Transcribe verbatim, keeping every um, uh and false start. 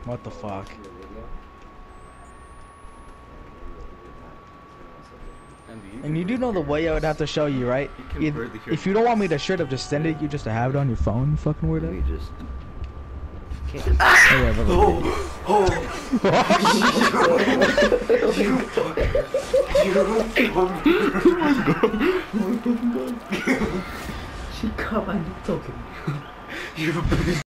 What the fuck? And you do know the way I would have to show you, right? Either, if you don't want me to straight up just send it, you just to have it on your phone, you fucking weirdo. You just can't. Oh, yeah, brother. Oh, oh. She come and talking. You